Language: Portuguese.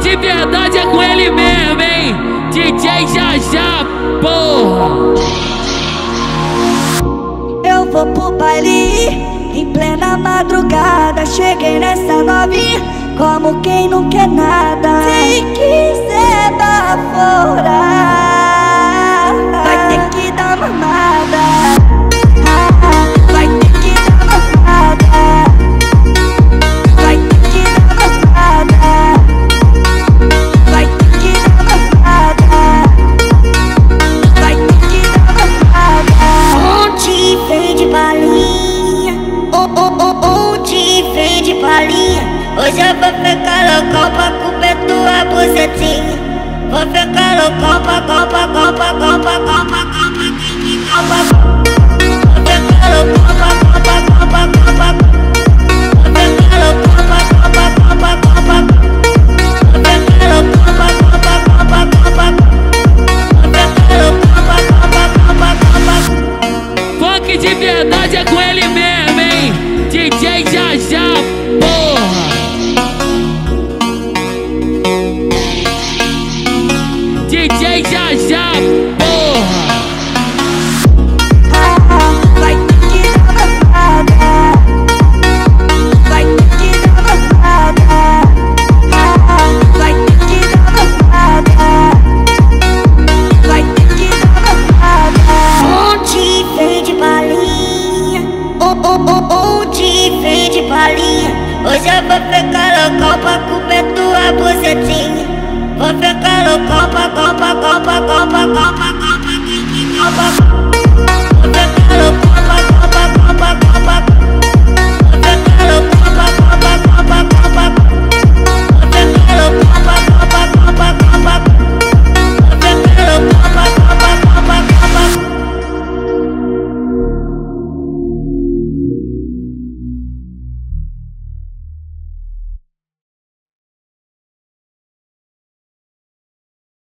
de verdade é com ele mesmo, hein? DJ JAJA, porra. Eu vou pro baile em plena madrugada. Cheguei nessa novinha como quem não quer nada. Se quiser baforar, vai ter que dar mamada. Vai ter que dar mamada. Vai ter que dar mamada. Vai ter que dar mamada. Vai ter que dar mamada. Ontem vem de balinha, ontem vem de balinha. Hoje eu vou ficar loucão pra comer tua bucetinha. Vou ficar loucão pra copa. Vou ficar loucão pra copa. Vou ficar loucão pra copa. Vou ficar loucão pra copa. Vou ficar loucão pra copa. Funk de verdade é com ele mesmo, hein? DJ JAJA, porra. DJ JAJA, porra. Vai ter que dar mamada. Vai ter que dar mamada. Vai ter que dar mamada. Vai ter que dar mamada. Ontem vem de balinha, ontem vem de balinha. Hoje eu vou ficar loucão pra comer tua bucetinha. Vou ficar loucão pra copa.